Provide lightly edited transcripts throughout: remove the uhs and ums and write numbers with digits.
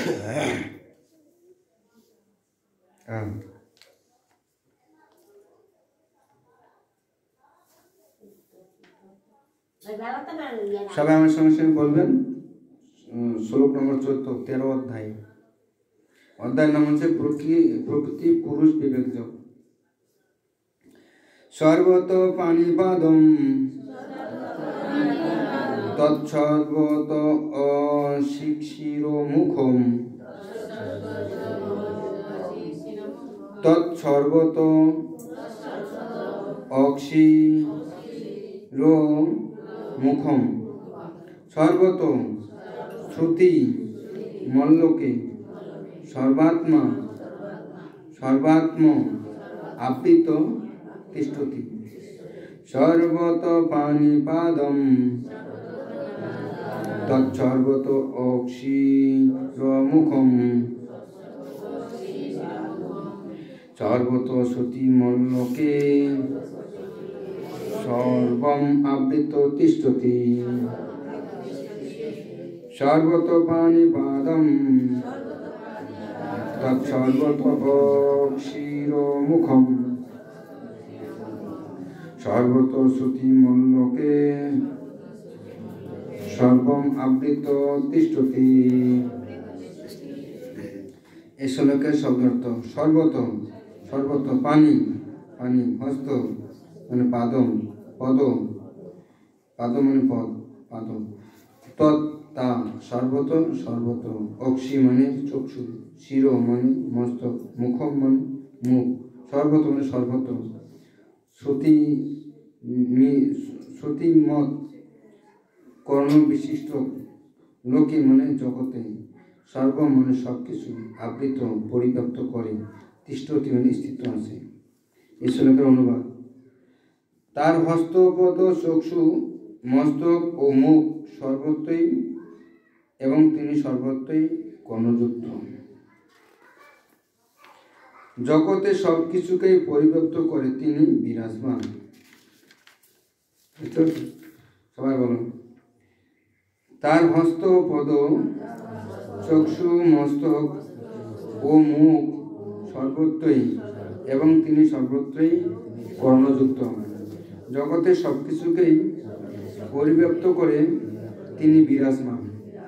সবাই আমার সঙ্গে সঙ্গে বলবেন। শ্লোক নম্বর 14, 13 অধ্যায়। অধ্যায়ের নাম হচ্ছে প্রকৃতি পুরুষ বিবেকযোগ। সর্বত পানিপাদম তৎসর্বত অশিক্ষিরোমুখম তৎসর্বত অক্ষিরোমুখম সর্বত শ্রুতি মল্লোকে সর্বাত্মা সর্বাত্ম আবৃত তিষ্ঠতি। সর্বত পানিপাদম তৎসর্বত অক্ষিরোমুখম সর্বত শ্রুতি মল্লোকে সর্বম আবৃত তিষ্ঠতি। সর্বত পানিপাদম তৎসর্বত অক্ষিরোমুখম সর্বত শ্রুতি মল্লোকে সর্বম আবৃত তিষ্ঠতি। এই শ্লোকের শব্দার্থ সর্বত, সর্বত পানি, পানি হস্ত মানে পাদম, পদ, পাদ মানে পদ, পাদ, তৎ তা সর্বত, সর্বত, অক্ষি মানে চক্ষু, শির মানে মস্তক, মুখম মানে মুখ, সর্বত মানে সর্বত, শ্রুতি শ্রুতিমত কর্ণ বিশিষ্ট লোকে মানে জগতে, সর্ব মানে সব কিছু, আবৃত পরিব্যাপ্ত করে, তিষ্ঠতি মানে স্থিত আছে। এই শ্লোকের অনুবাদ। তার হস্ত পদ চক্ষু মস্তক ও মুখ সর্বত্রই এবং তিনি সর্বত্রই কর্ণযুক্ত। জগতে সব কিছুকেই পরিব্যাপ্ত করে তিনি বিরাজমান। সবাই বলুন। তার হস্ত পদ চক্ষু মস্তক ও মুখ সর্বত্রই এবং তিনি সর্বত্রই কর্ণযুক্ত। জগতে সব কিছুকেই পরিব্যাপ্ত করে তিনি বিরাজমান।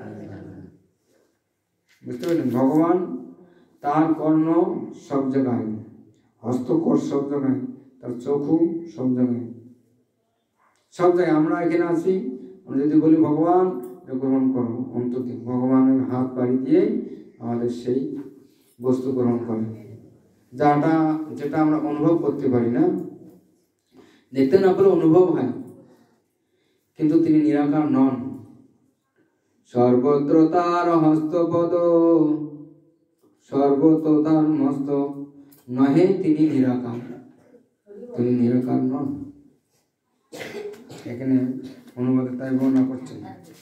বুঝতে পারলেন? ভগবান তার কর্ণ সব জায়গায়, হস্তকর সব জায়গায়, তার চক্ষু সব জায়গায়, সব জায়গায়। আমরা এখানে আছি, আমরা যদি বলি ভগবান গ্রহণ করো, অন্তত ভগবানের হাত বাড়ি দিয়ে আমাদের সেই বস্তু গ্রহণ করে, যেটা আমরা অনুভব করতে পারি না, দেখতে না পেলে অনুভব হয়, কিন্তু তিনি নিরাকার নন। সর্বত্র তার হস্তপদ, সর্বত তার মস্তক, নহে তিনি নিরাকার, তিনি নিরাকার নন। এখানে অনুবাদে তাই বর্ণনা করছেন।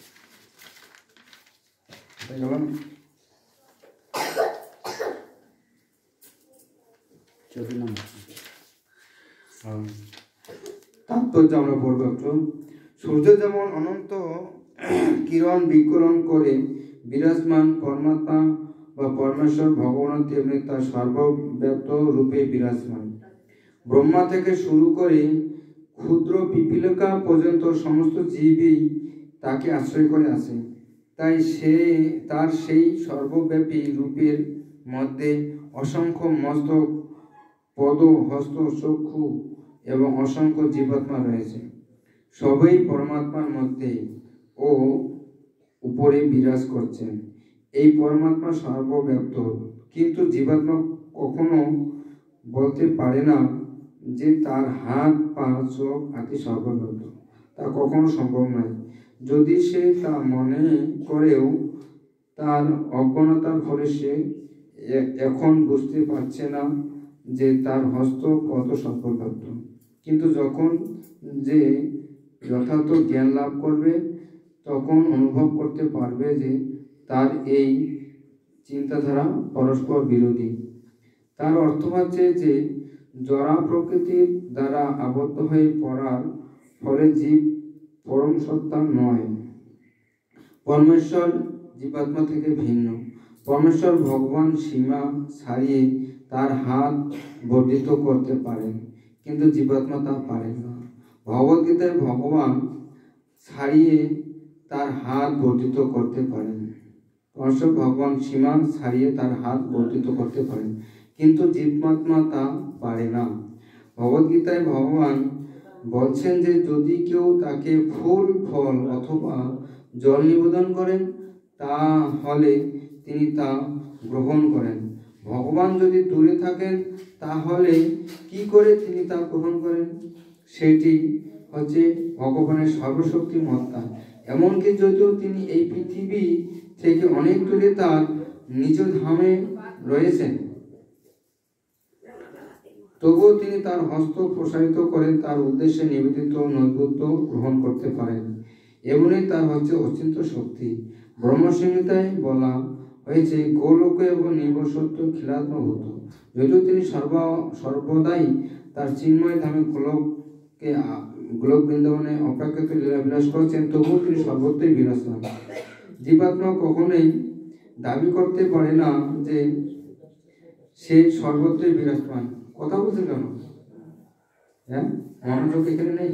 তাৎপর্য আমরা পড়ব একটু। সূর্য যেমন অনন্ত কিরণ বিকিরণ করে বিরাজমান পরমাত্মা বা পরমেশ্বর ভগবান তেমনি তার সর্বব্যাপ্ত রূপে বিরাজমান। ব্রহ্মা থেকে শুরু করে ক্ষুদ্র পিপীলিকা পর্যন্ত সমস্ত জীবই তাকে আশ্রয় করে আছে। তাই তার সেই সর্বব্যাপী রূপের মধ্যে অসংখ্য মস্তক, পদ, হস্ত, চক্ষু এবং অসংখ্য জীবাত্মা রয়েছে। সবই পরমাত্মার মধ্যে ও উপরে বিরাজ করছেন। এই পরমাত্মা সর্বব্যাপ্ত, কিন্তু জীবাত্মা কখনো বলতে পারে না যে তার হাত, পা, চোখ আদি সর্বব্যাপ্ত। তা কখনো সম্ভব নয়। যদি সে তা মনে করেও তার অজ্ঞানতার ফলে সে এখন বুঝতে পারছে না যে তার হস্ত কত সর্বব্যাপ্ত। কিন্তু যখন যে যথার্থ জ্ঞান লাভ করবে তখন অনুভব করতে পারবে যে তার এই চিন্তাধারা পরস্পর বিরোধী। তার অর্থ হচ্ছে যে জড়া প্রকৃতির দ্বারা আবদ্ধ হয়ে পড়ার ফলে জীব পরম সত্তা নয়, পরমেশ্বর জীবাত্মা থেকে ভিন্ন। পরমেশ্বর ভগবান সীমা ছাড়িয়ে তার হাত বর্ধিত করতে পারেন, কিন্তু জীবাত্মা তা পারেন না। ভগবদ্গীতায় ভগবান ছাড়িয়ে তার হাত বর্ধিত করতে পারেন। পরমেশ্বর ভগবান সীমা ছাড়িয়ে তার হাত বর্ধিত করতে পারেন, কিন্তু জীবাত্মা তা পারে না। ভগবদ্গীতায় ভগবান বলছেন যে যদি কেউ তাকে ফুল ফল অথবা জল নিবেদন করেন তাহলে তিনি তা গ্রহণ করেন। ভগবান যদি দূরে থাকেন তাহলে কি করে তিনি তা গ্রহণ করেন? সেটি হচ্ছে ভগবানের সর্বশক্তিমত্তা। এমনকি যদিও তিনি এই পৃথিবী থেকে অনেক দূরে তার নিজ ধামে রয়েছেন, তবুও তিনি তার হস্ত প্রসারিত করে তার উদ্দেশ্যে নিবেদিত নৈবেদ্য গ্রহণ করতে পারেন। এমনই তার হচ্ছে অচিন্ত শক্তি। ব্রহ্মসংহিতায় বলা হয়েছে গোলোকে এবং নির্বসত্ব খিলাত্মভূত। যদিও তিনি সর্বদাই তার চিন্ময় ধামে গোলক বৃন্দাবনে অপ্রাকৃত লীলা বিলাস করছেন, তবুও তিনি সর্বত্রই বিরাজমান। জীবাত্মা কখনোই দাবি করতে পারে না যে সে সর্বত্রই বিরাজমান। কথা বলছেন কেন? হ্যাঁ, মনোযোগ এখানে নেই।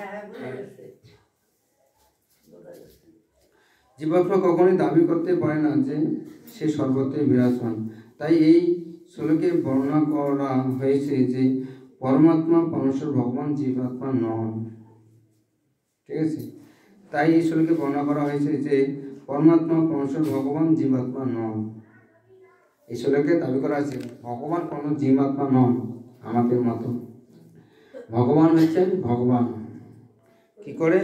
জীবাত্মা কখনোই দাবি করতে পারে না যে সে সর্বত্রই বিরাজমান। তাই এই শ্লোকে বর্ণনা করা হয়েছে যে পরমাত্মা পরমেশ্বর ভগবান জীবাত্মা নন। ঠিক আছে, তাই এই শ্লোকে বর্ণনা করা হয়েছে যে পরমাত্মা পরমেশ্বর ভগবান জীবাত্মা নন। এই শ্লোকে দাবি করা আছে ভগবান কোনো জীবাত্মা নন আমাদের মতো। ভগবান হচ্ছেন ভগবান। কি করে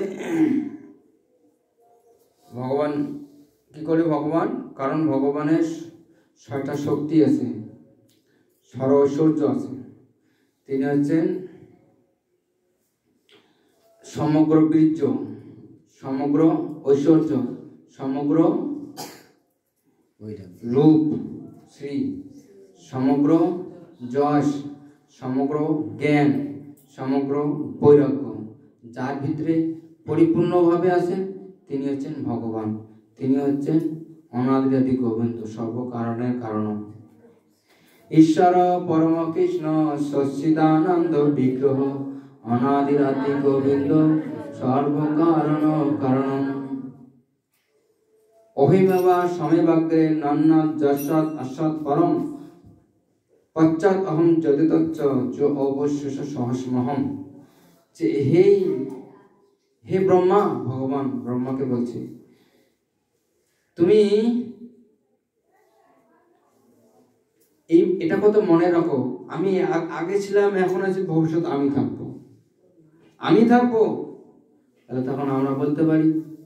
ভগবান? কারণ ভগবানের 6টা শক্তি আছে, সর্বৈশ্বর্য আছে। তিনি হচ্ছেন সমগ্র বীর্য, সমগ্র ঐশ্বর্য, সমগ্র রূপ শ্রী, সমগ্র যশ, সমগ্র জ্ঞান, সমগ্র বৈরাগ্য। যার ভিতরে পরিপূর্ণভাবে আছেন তিনি হচ্ছেন ভগবান। তিনি হচ্ছেন অনাদি গোবিন্দ, সর্বকারণের কারণ। ঈশ্বর পরম কৃষ্ণ সচ্চিদানন্দ বিগ্রহ, অনাদি গোবিন্দ সর্বকারণ কারণম। অহিমেবা সমেবাগ্রে নন্নাদ যশাৎ অসৎ পরম, পশ্চাৎ অহম যদিতচ্চ যো অবশ্যস সহস্মহম। যে হে ব্রহ্মা, ভগবান ব্রহ্মাকে বলছে তুমি এটা কত মনে রাখো, আমি আগে ছিলাম, এখন আছি, ভবিষ্যৎ আমি থাকবো। তাহলে তখন আমরা বলতে পারি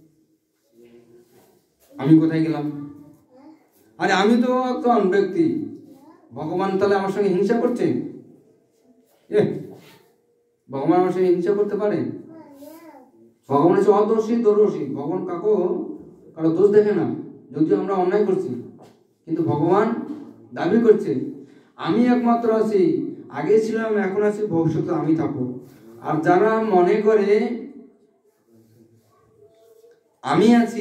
আমি কোথায় গেলাম? আরে আমি তো একজন ব্যক্তি, ভগবান তাহলে আমার সঙ্গে হিংসা করছে? ভগবান আমার সঙ্গে হিংসা করতে পারে? ভগবান হচ্ছে অদোষী, দোষী। ভগবান কারো দোষ দেখে না, যদিও আমরা অন্যায় করছি, কিন্তু ভগবান দাবি করছে আমি একমাত্র আছি, আগে ছিলাম, এখন আছি, ভবিষ্যতে আমি থাকবো। আর যারা মনে করে আমি আছি,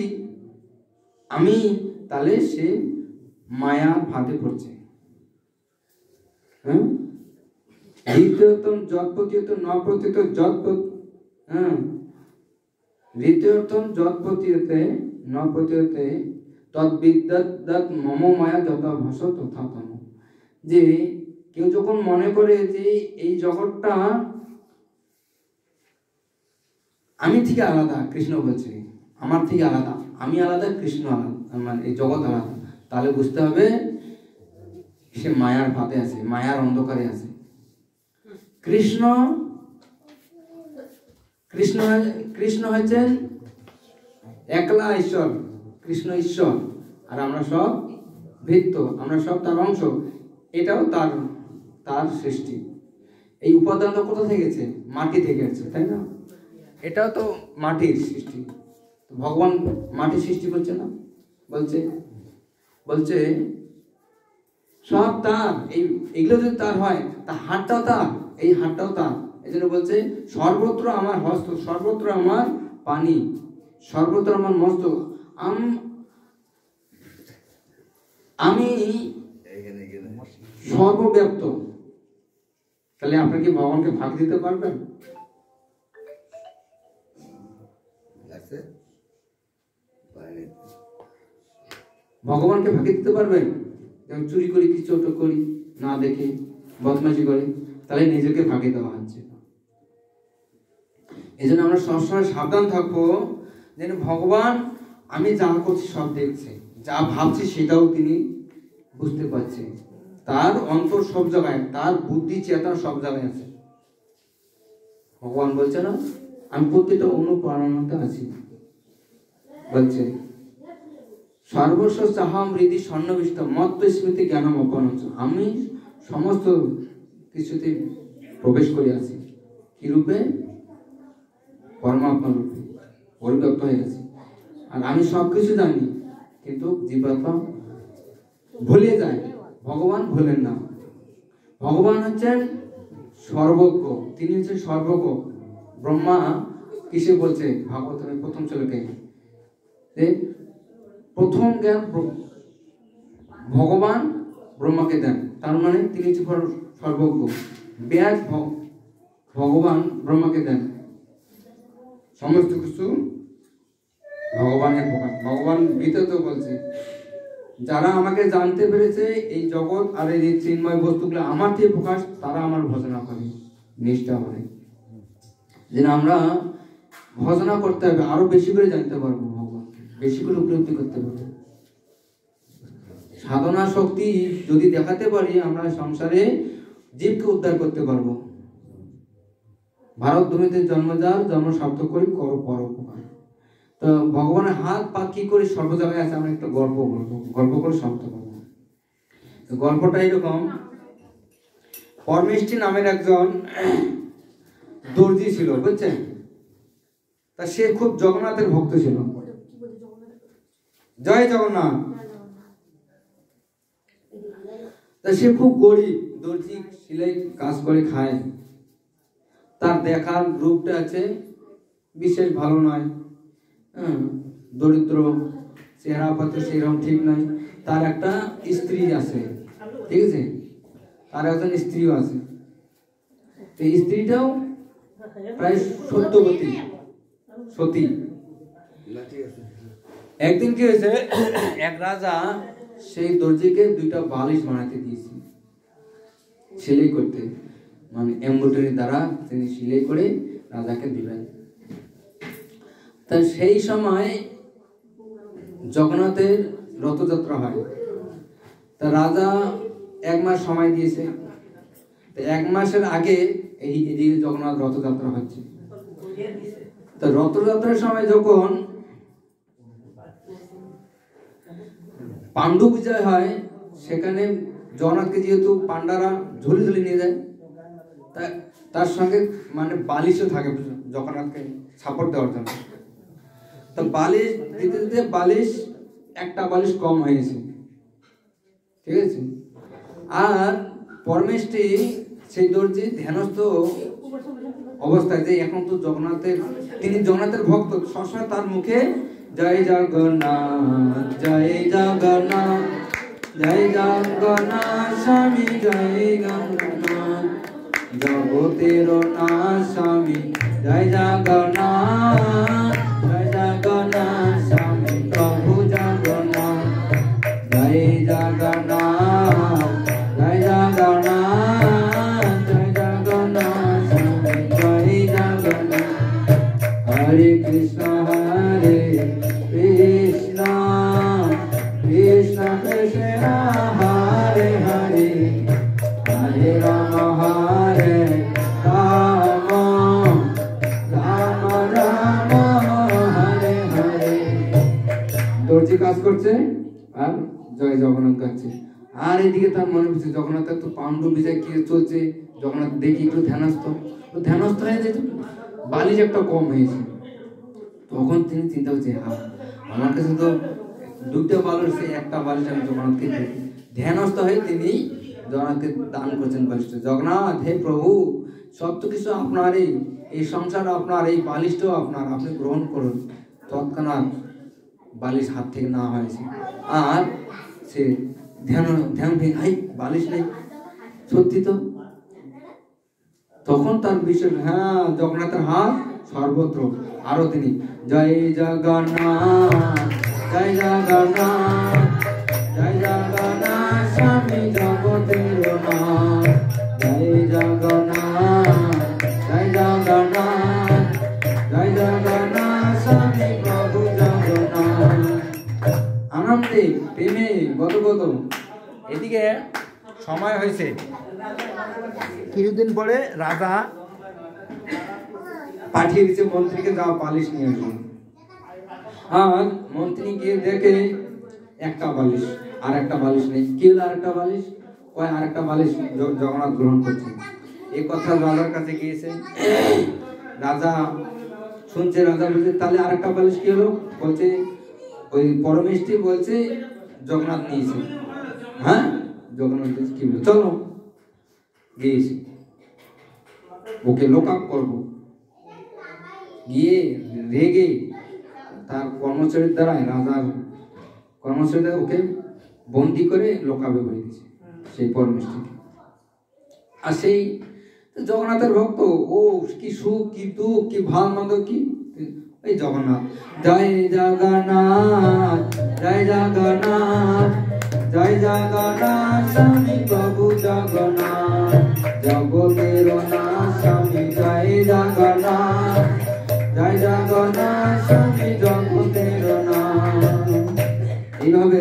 তাহলে সে মায়া ফাঁদে পড়ছে। হ্যাঁ, দ্বিতীয়তম যৎপতিয়ত নপ্রতীয়ত যৎপত, হ্যাঁ, দ্বিতীয়তম যৎপতিয়তে নপ্রতীয়তে তদ্বিদ্যাৎ মম মায়া যথা ভাস তথা তম। যে কেউ যখন মনে করে যে এই জগৎটা আমি থেকে আলাদা, কৃষ্ণ বলছে আমার থেকে আলাদা, আমি আলাদা, কৃষ্ণ আলাদা, মানে এই জগৎ আলাদা, তাহলে বুঝতে হবে সে মায়ার ফাঁদে আছে, মায়ার অন্ধকারে আছে। কৃষ্ণ হচ্ছেন একলা ঈশ্বর, কৃষ্ণ ঈশ্বর, আর আমরা সব ভিত্ত, আমরা সব তার অংশ। এটাও তার সৃষ্টি। এই উপাদানটা কোথা থেকে গেছে? মাটি থেকে গেছে, তাই না? এটাও তো মাটির সৃষ্টি। ভগবান মাটি সৃষ্টি করছে না? বলছে সব তার। এইগুলো যদি তার হয়, তা হাতটাও তার, এই হাতটাও তার। এই জন্য বলছে সর্বত্র আমার হস্ত, সর্বত্র আমার পানি, সর্বত্র আমার মস্তক। আমি সর্বব্যাপ্ত, তাহলে আপনি কি ভগবানকে ভাগ দিতে পারবেন? ভগবানকে ফাঁকি দিতে পারবেন? যেমন চুরি করি, কিছু করি না দেখে, বদমাশি করি, তাহলে নিজেকে ফাঁকি দেওয়া হচ্ছে। এই জন্য আমরা সবসময় সাবধান থাকবো, যেন ভগবান আমি যা করছি সব দেখছে, যা ভাবছি সেটাও তিনি বুঝতে পারছে। তার অন্তর সব জায়গায়, তার বুদ্ধি চেতনা সব জায়গায় আছে। ভগবান বলছে না, আমি প্রত্যেকটা অনুপ্রাণনাতে আছি, বলছে সর্বস্ব চাহাম হৃদি সন্নিবিষ্ট মত্ত স্মৃতি জ্ঞানম অপনচ। আমি সমস্ত কিছুতে প্রবেশ করে আছি, কি রূপে? পরমাত্মা রূপে পরিব্যাপ্ত হয়ে গেছে। আর আমি সবকিছু জানি, কিন্তু জীবাত্মা ভুলে যায়, ভগবান ভুলেন না। ভগবান হচ্ছেন সর্বজ্ঞ, তিনি হচ্ছেন সর্বজ্ঞ। ব্রহ্মা কিসে বলছে ভাগবতের প্রথম শ্লোকে, যে প্রথম জ্ঞান ভগবান ব্রহ্মাকে দেন, তার মানে তিনি হচ্ছেন সর্বজ্ঞ। ব্যাস ভগবান ব্রহ্মাকে দেন, সমস্ত কিছু ভগবানের প্রকাশ। ভগবান গীতাতেও বলছে, যারা আমাকে জানতে পেরেছে, এই জগৎ আর এই চিন্ময় বস্তুগুলো আমার থেকে প্রকাশ, তারা আমার ভজনা করে, নিষ্ঠা করে। যেন আমরা ভজনা করতে হবে, আরো বেশি করে জানতে পারবো ভগবান, বেশি করে উপলব্ধি করতে পারবো। সাধনা শক্তি যদি দেখাতে পারি, আমরা সংসারে জীবকে উদ্ধার করতে পারবো। ভারত ভূমিতে জন্মজাত, জন্ম সার্থক করি করো পরোপকার। তো ভগবানের হাত পা কি করে সর্ব জায়গায় আছে, আমরা একটা গল্প বলবো, গল্প করে সমাপ্ত করবো। তো গল্পটা এরকম, পরমেষ্টি নামের একজন দর্জি ছিল, বুঝছেন? তা সে খুব জগন্নাথের ভক্ত ছিল। জয় জগন্নাথ। তা সে খুব গরিব, দর্জি, সেলাই কাজ করে খায়। তার দেখার রূপটা আছে বিশেষ ভালো নয়, দরিদ্র, চেহারা পাত্র সেরকম ঠিক নয়। তার একটা স্ত্রী আছে, ঠিক আছে, তার একজন স্ত্রীও আছে। এই স্ত্রীটাও প্রায় সত্যবতী, সতী। একদিন কি হয়েছে, এক রাজা সেই দর্জিকে 2টা বালিশ বানাতে দিয়েছে, সেলাই করতে, মানে এমব্রয়ডারি দ্বারা তিনি সেলাই করে রাজাকে দিবেন। তা সেই সময় জগন্নাথের রথযাত্রা হয়। তা রাজা 1 মাস সময় দিয়েছে। তো 1 মাসের আগে এদিকে জগন্নাথ রথযাত্রা হচ্ছে। তো রথযাত্রার সময় যখন পাণ্ডু বিজয় হয়, সেখানে জগন্নাথকে যেহেতু পান্ডারা ঝুলি ঝুলি নিয়ে যায়, তার সঙ্গে মানে বালিশও থাকে জগন্নাথকে সাপোর্ট দেওয়ার জন্য। তো বালিশ দিতে দিতে বালিশ, একটা বালিশ কম হয়েছে, ঠিক আছে। আর পরমেষ্টি সেই দর্জি ধ্যানস্থ অবস্থায়, যে এখন তো জগন্নাথের, তিনি জগন্নাথের ভক্ত, সবসময় তার মুখে জয় জগন্নাথ, জয় জগন্নাথ, জয় জগন্নাথ স্বামী, জয় জগন্নাথ জগতের নাথ স্বামী, জয় জগন্নাথ, জয় জগন্নাথ স্বামী প্রভু জগন্নাথ, জয় জগন্নাথ, জয় জগন্নাথ, জয় জগন্নাথ স্বামী, জয় জগন্নাথ। হরে কৃষ্ণ হরে কৃষ্ণ, কৃষ্ণ কৃষ্ণ হরে হরে, হরে রাম হরে রাম, রাম রাম হরে হরে। দর্জি কাজ করছে আর জয় জগন্নাথ গাচ্ছে। আর এদিকে তার মনে হচ্ছে জগন্নাথের তো পাণ্ডু বিজয় কি চলছে, জগন্নাথ দেখি একটু ধ্যানস্থ হয়ে যেত, বালিশ একটা কম হয়েছে। তখন তিনি চিন্তা করছে, আমার কাছে তো 2টা বালিশ, সেই একটা বালিশ আমি জগন্নাথকে দেখি। ধ্যানস্থ হয়ে তিনি জগন্নাথকে দান করছেন বালিশটা। জগন্নাথ, হে প্রভু, সব তো কিছু আপনারই, এই সংসার আপনার, এই বালিশটাও আপনার, আপনি গ্রহণ করুন। তৎক্ষণাৎ বালিশ হাত থেকে না হয়েছে, আর সে ধ্যান ধ্যান ভেঙে হাই বালিশ নেই, সত্যি তো। তখন তার বিষয়, হ্যাঁ জগন্নাথের হাত সর্বত্র। আরো তিনি জয় জগন্নাথ জয় জগন্নাথ জয় জগন্নাথ স্বামী জগতের নাথ, জয় জগন্নাথ জয় জগন্নাথ জয় জগন্নাথ স্বামী প্রভু জগন্নাথ। আনন্দে প্রেমে গদগদ। এদিকে সময় হয়েছে, কিছুদিন পরে রাজা পাঠিয়ে দিচ্ছে মন্ত্রীকে, যাও পালিশ নিয়ে আসুন। আর মন্ত্রী গিয়ে দেখে একটা বালিশ, আর একটা বালিশ নেই। কি হলো আর একটা বালিশ? ওই আর একটা বালিশ জগন্নাথ গ্রহণ করছে। এই কথা রাজার কাছে গিয়েছে, রাজা শুনছে। রাজা বলছে তাহলে আর একটা বালিশ কি হলো? বলছে ওই পরমেষ্টি বলছে জগন্নাথ নিয়েছে। হ্যাঁ জগন্নাথ কি বলে, চলো গিয়েছি, ওকে লোক আপ করবো। গিয়ে রেগে তার কর্মচারীর দ্বারায়, রাজার কর্মচারী দ্বারা ওকে বন্দি করে লোকাবে করে দিয়েছে সেই পরমেষ্টিকে। আর সেই জগন্নাথের ভক্ত, ও কি সুখ কি দুঃখ কি ভাল মন্দ কি, এই জগন্নাথ জয় জগন্নাথ জয় জগন্নাথ জয় জগন্নাথ স্বামী প্রভু জগন্নাথ জগতের নাথ স্বামী জয় জগন্নাথ জয় জগন্নাথ স্বামী জগতের নাথ। এইভাবে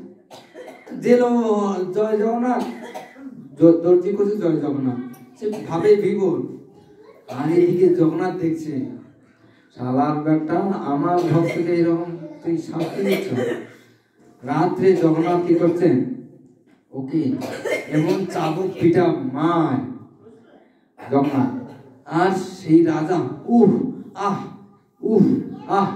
দিল জয় জগন্নাথ, দর্জি করছে জয় জগন্নাথ, সে ভাবে বিভোর। আর এদিকে জগন্নাথ দেখছে, শালার বেটা আমার ভক্তকে এরকম তুই শাস্তি দিচ্ছ। রাত্রে জগন্নাথ কি করছেন, ওকে এমন চাবুক পিটা মায় জগন্নাথ। আর সেই রাজা উহ আহ উহ আহ,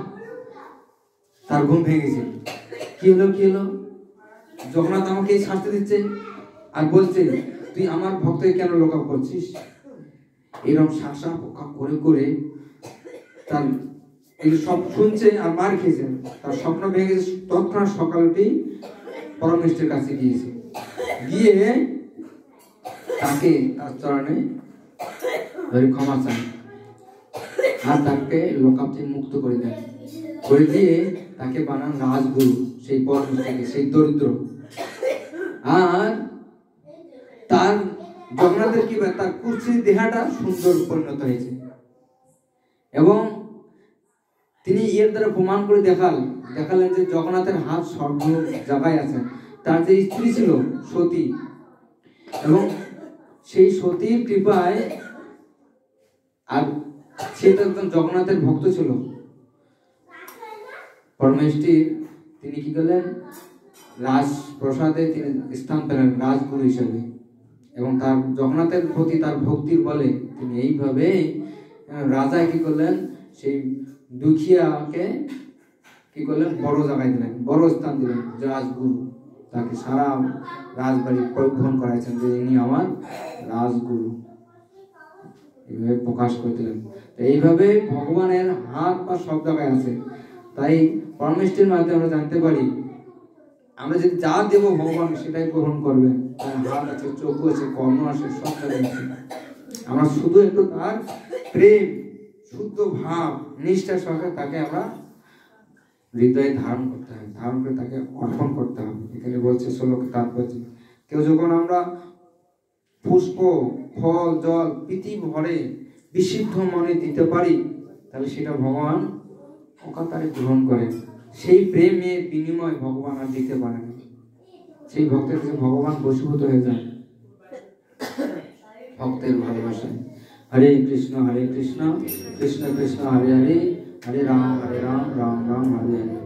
তার ঘুম ভেঙে গেছে। কি হলো কি হলো, জগন্নাথ আমাকে এই শাস্তি দিচ্ছে আর বলছে তুই আমার ভক্তকে কেন লোকাপ করছিস। এরকম শাসা পোকা করে করে তার এই সব শুনছে আর মার খেয়েছে, তার স্বপ্ন ভেঙে গেছে। তৎক্ষণাৎ সকাল উঠেই পরমেষ্টির কাছে গিয়েছে, গিয়ে তাকে তার চরণে ধরে ক্ষমা চান আর তাকে লোকাপ থেকে মুক্ত করে দেন, করে দিয়ে তাকে বানান রাজগুরু সেই পরমেষ্টিকে, সেই দরিদ্র। আর তার জগন্নাথের কি তার কুৎসিত দেহাটা সুন্দর পরিণত হয়েছে। এবং তিনি এর দ্বারা প্রমাণ করে দেখালেন যে জগন্নাথের হাত সর্ব জায়গায় আছে। তার যে স্ত্রী ছিল সতী, এবং সেই সতীর কৃপায়, আর সে তো একদম জগন্নাথের ভক্ত ছিল পরমেষ্টির, তিনি কি করলেন রাজপ্রসাদে তিনি স্থান পেলেন রাজগুরু হিসেবে। এবং তার জগন্নাথের প্রতি তার ভক্তির বলে তিনি এইভাবে রাজা কি করলেন, সেই দুখিয়াকে কি করলেন বড় জায়গায় দিলেন, বড় স্থান দিলেন, রাজগুরু। তাকে সারা রাজবাড়ি পরিবহন করাইছেন যে ইনি আমার রাজগুরু, এইভাবে প্রকাশ করে দিলেন। এইভাবে ভগবানের হাত পা সব জায়গায় আছে। তাই পরমেষ্টির মাধ্যমে আমরা জানতে পারি, আমরা যদি যা দেব ভগবান সেটাই গ্রহণ করবে। তার হাত আছে, চোখ আছে, কর্ণ আছে, সব জায়গায় আছে। আমরা শুধু একটু তার প্রেম শুদ্ধ ভাব নিষ্ঠার সঙ্গে তাকে আমরা হৃদয়ে ধারণ করতে হবে, ধারণ করে তাকে অর্পণ করতে হবে। এখানে বলছে শ্লোক তাৎপর্য, কেউ যখন আমরা পুষ্প ফল জল প্রীতি ভরে বিশুদ্ধ মনে দিতে পারি, তাহলে সেটা ভগবান অকাতারে গ্রহণ করে। সেই প্রেমের বিনিময় ভগবান আর দিতে পারে না, সেই ভক্তের কাছে ভগবান বশীভূত হয়ে যায় ভক্তের ভালোবাসায়। হরে কৃষ্ণ কৃষ্ণ কৃষ্ণ হরে হরে, হরে রাম রাম রাম হরে হরে।